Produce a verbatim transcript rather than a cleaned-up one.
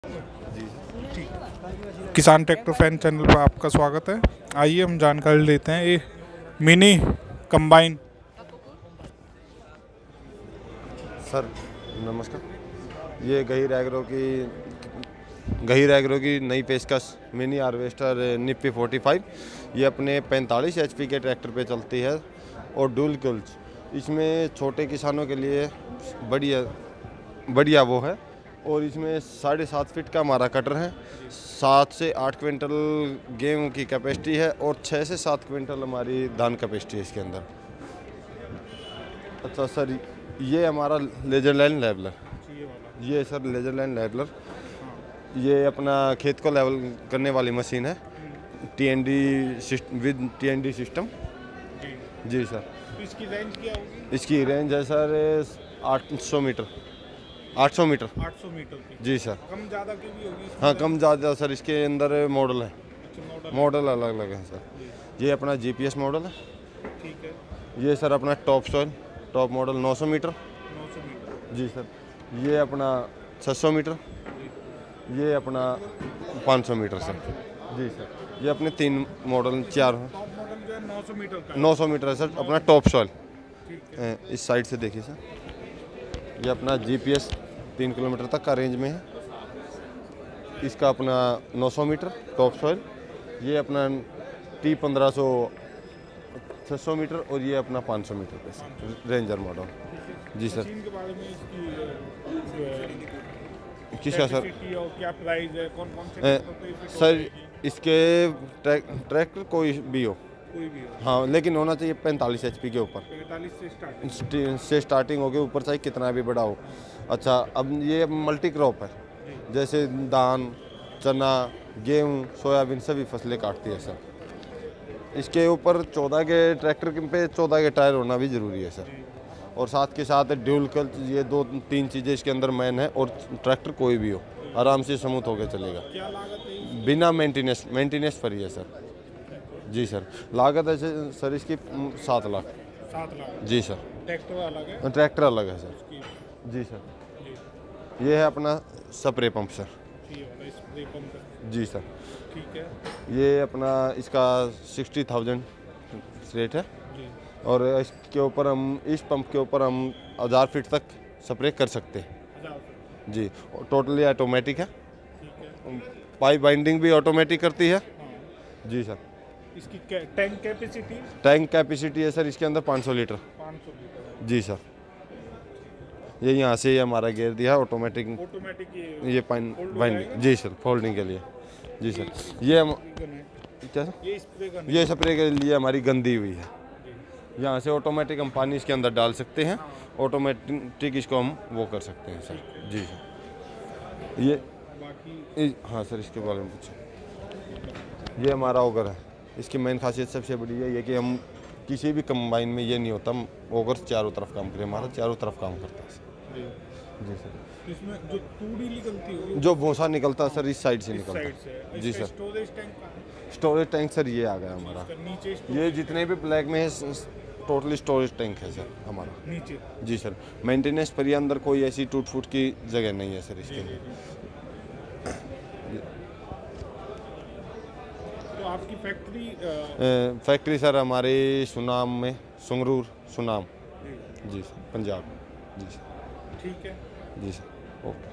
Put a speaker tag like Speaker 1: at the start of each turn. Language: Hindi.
Speaker 1: जी
Speaker 2: ठीक। किसान ट्रैक्टर फैन चैनल पर आपका स्वागत है। आइए हम जानकारी लेते हैं ये मिनी कंबाइन।
Speaker 1: सर नमस्कार। ये गहीर एग्रो की गहीर एग्रो की नई पेशकश मिनी हार्वेस्टर निप्पी फोर्टी फाइव। ये अपने पैंतालीस एचपी के ट्रैक्टर पे चलती है और डुअल क्लच। इसमें छोटे किसानों के लिए बढ़िया बढ़िया वो है। और इसमें साढ़े सात फीट का हमारा कटर है। सात से आठ क्विंटल गेहूं की कैपेसिटी है और छः से सात क्विंटल हमारी धान कैपेसिटी है इसके अंदर। अच्छा सर, ये हमारा लेजरलैंड लेवलर, ये सर लेजरलैंड लेवलर, ये अपना खेत को लेवल करने वाली मशीन है। T N D with T N D system. जी सर।
Speaker 2: तो इसकी रेंज क्या होगी?
Speaker 1: इसकी रेंज है सर आठ सौ मीटर आठ सौ मीटर
Speaker 2: आठ सौ मीटर की।
Speaker 1: जी सर।
Speaker 2: कम ज़्यादा की भी होगी इसमें?
Speaker 1: हाँ कम ज़्यादा सर, इसके अंदर मॉडल है।
Speaker 2: अच्छा, मॉडल
Speaker 1: मॉडल अलग अलग है सर। ये अपना जीपीएस मॉडल है।
Speaker 2: ठीक है।
Speaker 1: ये सर अपना टॉप सॉइल टॉप मॉडल नौ सौ मीटर।
Speaker 2: नौ सौ मीटर।
Speaker 1: जी सर। ये अपना छः सौ मीटर। ये अपना पाँच सौ मीटर सर। जी सर। ये अपने तीन मॉडल चार
Speaker 2: टॉप मॉडल जो है नौ सौ मीटर का है।
Speaker 1: नौ सौ मीटर है सर अपना टॉप सॉइल।
Speaker 2: ठीक है।
Speaker 1: इस साइड से देखिए सर, ये अपना जीपीएस तीन किलोमीटर तक का रेंज में है। इसका अपना नौ सौ मीटर टॉप सॉइल। ये अपना टी पंद्रह सौ छः सौ मीटर और ये अपना पाँच सौ मीटर पे सर रेंजर मॉडल। जी सर।
Speaker 2: मशीन के बारे में इसकी जो है
Speaker 1: किसका सर?
Speaker 2: कैपेसिटी और क्या प्राइस है, कौन कौन से
Speaker 1: ए,
Speaker 2: ट्रैक्टर पे फिट
Speaker 1: सर
Speaker 2: होगी?
Speaker 1: इसके ट्रैक ट्रैक्टर कोई भी हो,
Speaker 2: कोई भी हो।
Speaker 1: हाँ, लेकिन होना चाहिए पैंतालीस एचपी के ऊपर
Speaker 2: पैंतालीस से स्टार्ट।
Speaker 1: स्टी- से स्टार्टिंग होगी, ऊपर चाहे कितना भी बड़ा हो। अच्छा, अब ये मल्टी क्रॉप है, जैसे धान, चना, गेहूँ, सोयाबीन सभी फसलें काटती है सर। इसके ऊपर चौदह के ट्रैक्टर पे चौदह के टायर होना भी ज़रूरी है सर। और साथ के साथ ड्यूल क्लच, ये दो तीन चीज़ें इसके अंदर मेन है। और ट्रैक्टर कोई भी हो आराम से स्मूथ होकर चलेगा।
Speaker 2: क्या लागत है?
Speaker 1: बिना मेंटेनेंस मेंटेनेंस फ्री है सर। जी सर। लागत है सर- सर इसकी सात लाख।
Speaker 2: सात लाख।
Speaker 1: जी सर।
Speaker 2: ट्रैक्टर अलग है
Speaker 1: ट्रैक्टर अलग है सर।
Speaker 2: उसकी?
Speaker 1: जी सर।
Speaker 2: जी।
Speaker 1: ये है अपना स्प्रे पंप सर।
Speaker 2: ये वाला स्प्रे पंप है।
Speaker 1: जी सर।
Speaker 2: ठीक है।
Speaker 1: ये अपना इसका सिक्सटी थाउजेंड रेट है।
Speaker 2: जी।
Speaker 1: और इसके ऊपर हम इस पंप के ऊपर हम हज़ार फीट तक स्प्रे कर सकते हैं।
Speaker 2: हजार रुपये।
Speaker 1: जी। टोटली ऑटोमेटिक है।
Speaker 2: ठीक है।
Speaker 1: पाइप बाइंडिंग भी ऑटोमेटिक करती है।
Speaker 2: हाँ।
Speaker 1: जी सर।
Speaker 2: इसकी कै- टैंक कैपेसिटी
Speaker 1: टैंक कैपेसिटी है सर इसके अंदर पाँच सौ लीटर।
Speaker 2: पाँच सौ लीटर।
Speaker 1: जी सर। ये यहाँ से ये हमारा गेयर दिया है ऑटोमेटिक।
Speaker 2: ऑटोमेटिक ये
Speaker 1: ये पाइन
Speaker 2: फोल्ड हो
Speaker 1: बाइंडिंग।
Speaker 2: जाएगा?
Speaker 1: जी सर, फोल्डिंग के लिए। जी सर। ये हम
Speaker 2: गन है।
Speaker 1: क्या सर?
Speaker 2: ये स्प्रे गन है।
Speaker 1: ये स्प्रे के लिए हमारी गंदी हुई है।
Speaker 2: जी।
Speaker 1: यहाँ से ऑटोमेटिक हम पानी इसके अंदर डाल सकते हैं। ऑटोमेटिक इसको हम वो कर सकते हैं सर। जी सर। ये
Speaker 2: बाकी
Speaker 1: इ- हाँ सर, इसके बारे में पूछो। ये हमारा ओगर है। इसकी मेन खासियत सबसे बड़ी है ये कि हम किसी भी कंबाइन में ये नहीं होता हम ओगर चारों तरफ काम करें, हमारा चारों तरफ काम करता है सर।
Speaker 2: जी।
Speaker 1: जी सर।
Speaker 2: इसमें जो तूड़ी निकलती होगी
Speaker 1: जो भूसा निकलता है सर इस साइड से
Speaker 2: इस
Speaker 1: निकलता
Speaker 2: साइड से
Speaker 1: है।
Speaker 2: है।
Speaker 1: जी
Speaker 2: इसका
Speaker 1: सर।
Speaker 2: स्टोरेज टैंक कहाँ है?
Speaker 1: स्टोरेज टैंक सर ये आ गया हमारा।
Speaker 2: इसका नीचे स्टोरेज
Speaker 1: ये जितने भी ब्लैक में है टोटली स्टोरेज टैंक है सर हमारा।
Speaker 2: नीचे।
Speaker 1: जी सर। मेंटेनेंस पर ये अंदर कोई ऐसी टूट फूट की जगह नहीं है सर इसके
Speaker 2: जी,
Speaker 1: लिए।
Speaker 2: जी। तो आपकी फैक्ट्री
Speaker 1: अ, फैक्ट्री सर हमारे सुनाम में, संगरूर सुनाम। जी सर, पंजाब। जी सर।
Speaker 2: ठीक है।
Speaker 1: जी सर। ओके।